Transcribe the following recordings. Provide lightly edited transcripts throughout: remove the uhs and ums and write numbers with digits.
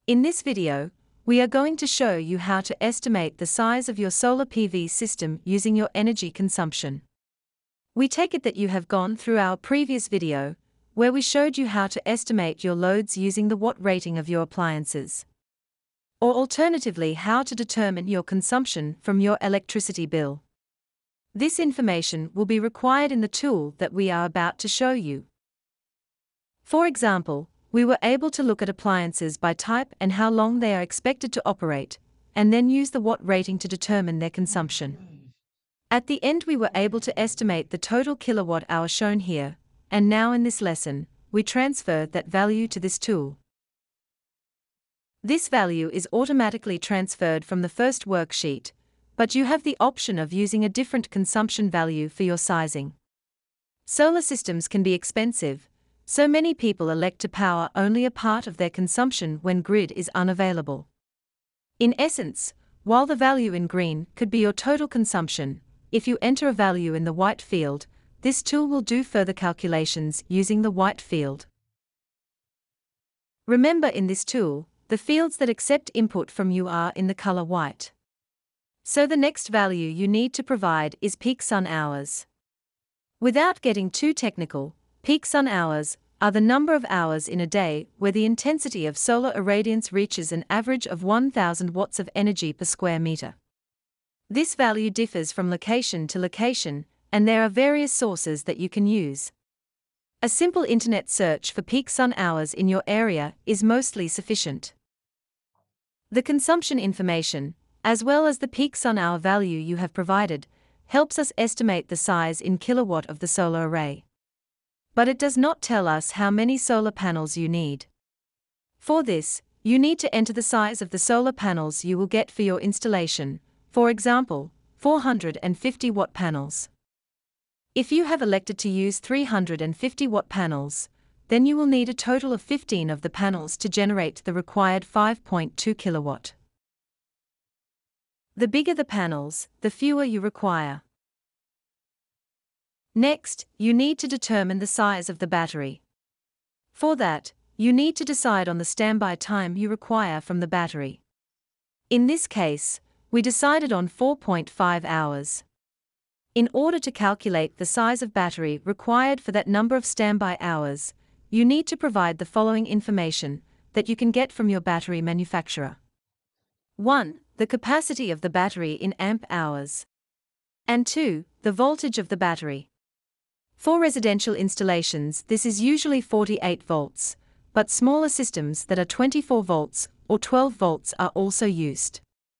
In this video, we are going to show you how to estimate the size of your solar PV system using your energy consumption. We take it that you have gone through our previous video, where we showed you how to estimate your loads using the watt rating of your appliances. Or alternatively, how to determine your consumption from your electricity bill. This information will be required in the tool that we are about to show you. For example, we were able to look at appliances by type and how long they are expected to operate, and then use the watt rating to determine their consumption. At the end, we were able to estimate the total kilowatt hour shown here, and now in this lesson, we transfer that value to this tool. This value is automatically transferred from the first worksheet, but you have the option of using a different consumption value for your sizing. Solar systems can be expensive, so many people elect to power only a part of their consumption when grid is unavailable. In essence, while the value in green could be your total consumption, if you enter a value in the white field, this tool will do further calculations using the white field. Remember, in this tool, the fields that accept input from you are in the color white. So the next value you need to provide is peak sun hours. Without getting too technical, peak sun hours are the number of hours in a day where the intensity of solar irradiance reaches an average of 1000 watts of energy per square meter. This value differs from location to location, and there are various sources that you can use. A simple internet search for peak sun hours in your area is mostly sufficient. The consumption information, as well as the peak sun hour value you have provided, helps us estimate the size in kilowatt of the solar array. But it does not tell us how many solar panels you need. For this, you need to enter the size of the solar panels you will get for your installation, for example, 450 watt panels. If you have elected to use 350 watt panels, then you will need a total of 15 of the panels to generate the required 5.2 kilowatt. The bigger the panels, the fewer you require. Next, you need to determine the size of the battery. For that, you need to decide on the standby time you require from the battery. In this case, we decided on 4.5 hours. In order to calculate the size of battery required for that number of standby hours, you need to provide the following information that you can get from your battery manufacturer. 1. The capacity of the battery in amp hours. And 2. The voltage of the battery. For residential installations, this is usually 48 volts, but smaller systems that are 24 volts or 12 volts are also used.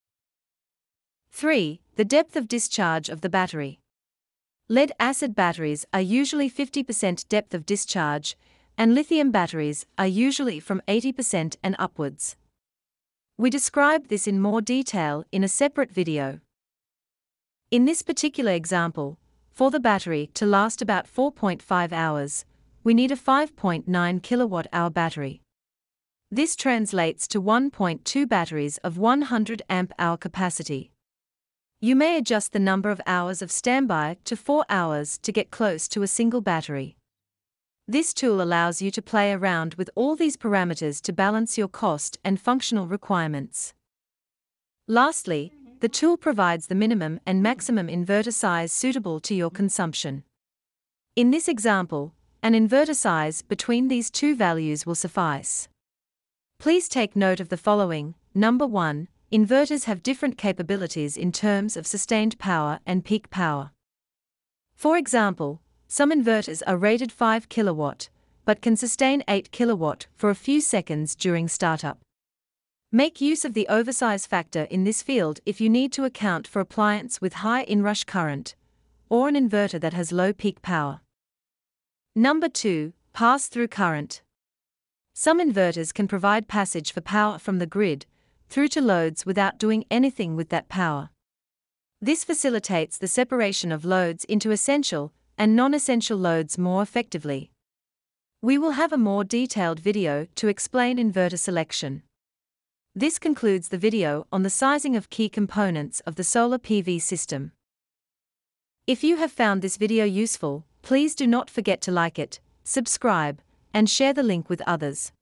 3. The depth of discharge of the battery. Lead-acid batteries are usually 50% depth of discharge, and lithium batteries are usually from 80% and upwards. We describe this in more detail in a separate video. In this particular example, for the battery to last about 4.5 hours, we need a 5.9 kilowatt-hour battery. This translates to 1.2 batteries of 100 amp-hour capacity. You may adjust the number of hours of standby to 4 hours to get close to a single battery. This tool allows you to play around with all these parameters to balance your cost and functional requirements. Lastly, the tool provides the minimum and maximum inverter size suitable to your consumption. In this example, an inverter size between these two values will suffice. Please take note of the following. Number 1, inverters have different capabilities in terms of sustained power and peak power. For example, some inverters are rated 5 kilowatt, but can sustain 8 kilowatt for a few seconds during startup. Make use of the oversize factor in this field if you need to account for appliance with high inrush current, or an inverter that has low peak power. Number 2, pass-through current. Some inverters can provide passage for power from the grid through to loads without doing anything with that power. This facilitates the separation of loads into essential and non-essential loads more effectively. We will have a more detailed video to explain inverter selection. This concludes the video on the sizing of key components of the solar PV system. If you have found this video useful, please do not forget to like it, subscribe, and share the link with others.